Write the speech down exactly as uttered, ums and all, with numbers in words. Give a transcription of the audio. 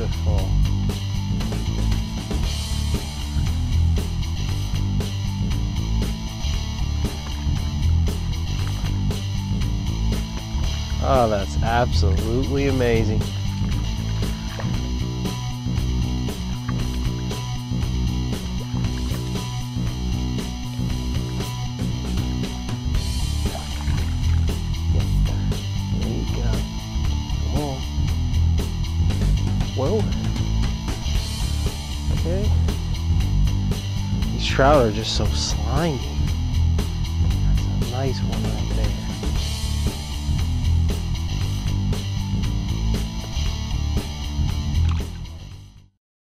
beautiful. Oh, that's absolutely amazing. There you go. Come on. Whoa. Okay. These trout are just so slimy. That's a nice one.